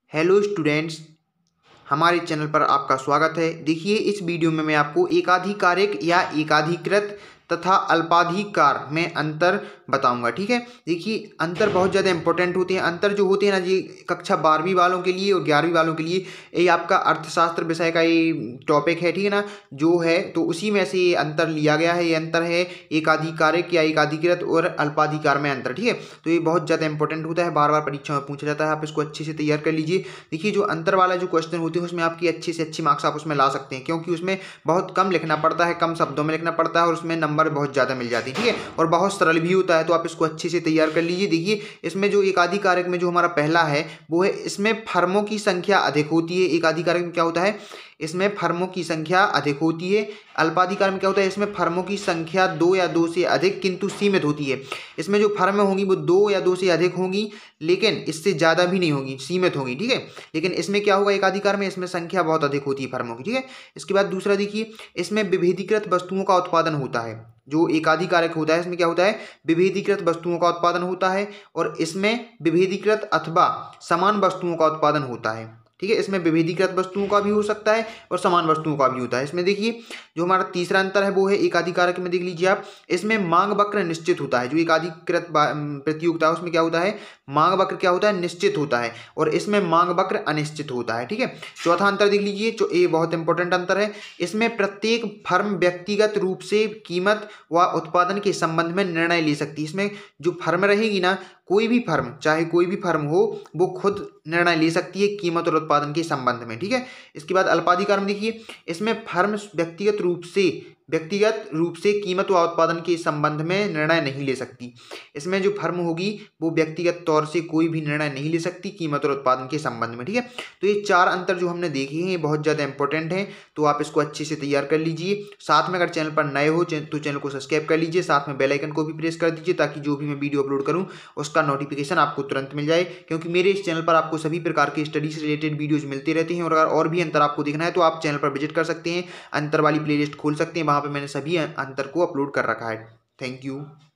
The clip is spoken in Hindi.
हेलो स्टूडेंट्स, हमारे चैनल पर आपका स्वागत है। देखिए, इस वीडियो में मैं आपको एकाधिकारक या एकाधिकृत तथा अल्पाधिकार में अंतर बताऊंगा। ठीक है, देखिए अंतर बहुत ज़्यादा इंपॉर्टेंट होते हैं। अंतर जो होते हैं ना, ये कक्षा 12वीं वालों के लिए और 11वीं वालों के लिए ये आपका अर्थशास्त्र विषय का ये टॉपिक है। ठीक है ना, जो है तो उसी में से ये अंतर लिया गया है। ये अंतर है एकाधिकारक या एकाधिकृत और अल्पाधिकार में अंतर। ठीक है, तो ये बहुत ज़्यादा इंपॉर्टेंट होता है, बार बार परीक्षा में पूछा जाता है। आप इसको अच्छे से तैयार कर लीजिए। देखिए, जो अंतर वाला जो क्वेश्चन होते हैं उसमें आपकी अच्छे से अच्छी मार्क्स आप उसमें ला सकते हैं, क्योंकि उसमें बहुत कम लिखना पड़ता है, कम शब्दों में लिखना पड़ता है और उसमें नंबर बहुत ज़्यादा मिल जाती है। ठीक है, और बहुत सरल भी होता है, तो आप इसको अच्छे से तैयार कर लीजिए। देखिए, इसमें जो एकाधिकारक में जो हमारा पहला है वो है, इसमें फर्मों की संख्या अधिक होती है। एकाधिकारक में क्या होता है, इसमें फर्मों की संख्या अधिक होती है। अल्पाधिकार में क्या होता है, इसमें फर्मों की संख्या 2 या 2 से अधिक किंतु सीमित होती है। इसमें जो फर्में होंगी वो 2 या 2 से अधिक होंगी, लेकिन इससे ज़्यादा भी नहीं होगी, सीमित होगी। ठीक है, लेकिन इसमें क्या होगा, एकाधिकार में इसमें संख्या बहुत अधिक होती है फर्मों की। ठीक है, इसके बाद दूसरा देखिए, इसमें विभेदीकृत वस्तुओं का उत्पादन होता है। जो एकाधिकारक होता है इसमें क्या होता है, विभेदीकृत वस्तुओं का उत्पादन होता है, और इसमें विभेदीकृत अथवा समान वस्तुओं का उत्पादन होता है। ठीक है, इसमें विभेदीकृत वस्तुओं का भी हो सकता है और समान वस्तुओं का भी होता है। इसमें देखिए, जो हमारा तीसरा अंतर है वो है एकाधिकारक में, देख लीजिए आप, इसमें मांग वक्र निश्चित होता है। जो एकाधिकृत प्रतियोगिता है उसमें क्या होता है, मांग वक्र क्या होता है, निश्चित होता है, और इसमें मांग वक्र अनिश्चित होता है। ठीक है, चौथा अंतर देख लीजिए, जो ये बहुत इंपॉर्टेंट अंतर है, इसमें प्रत्येक फर्म व्यक्तिगत रूप से कीमत व उत्पादन के संबंध में निर्णय ले सकती है। इसमें जो फर्म रहेगी ना, कोई भी फर्म, चाहे कोई भी फर्म हो, वो खुद निर्णय ले सकती है कीमत और उत्पादन के संबंध में। ठीक है, इसके बाद अल्पाधिकार में देखिए, इसमें फर्म व्यक्तिगत रूप से कीमत व उत्पादन के संबंध में निर्णय नहीं ले सकती। इसमें जो फर्म होगी वो व्यक्तिगत तौर से कोई भी निर्णय नहीं ले सकती कीमत और उत्पादन के संबंध में। ठीक है, तो ये चार अंतर जो हमने देखे हैं ये बहुत ज़्यादा इंपॉर्टेंट हैं, तो आप इसको अच्छे से तैयार कर लीजिए। साथ में अगर चैनल पर नए हो तो चैनल को सब्सक्राइब कर लीजिए, साथ में बेल आइकन को भी प्रेस कर दीजिए, ताकि जो भी मैं वीडियो अपलोड करूँ उसका नोटिफिकेशन आपको तुरंत मिल जाए। क्योंकि मेरे इस चैनल पर आपको सभी प्रकार के स्टडी से रिलेटेड वीडियोज मिलते रहते हैं, और अगर और भी अंतर आपको देखना है तो आप चैनल पर विजिट कर सकते हैं, अंतर वाली प्लेलिस्ट खोल सकते हैं, वहाँ पर मैंने सभी अंतर को अपलोड कर रखा है। Thank you.